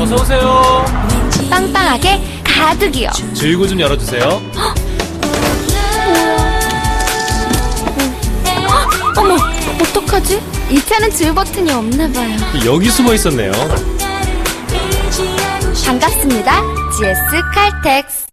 어서오세요. 빵빵하게 가득이요. 줄구 좀 열어주세요. 어머, 어떡하지? 이 차는 줄 버튼이 없나봐요. 여기 숨어 있었네요. 반갑습니다. GS 칼텍스.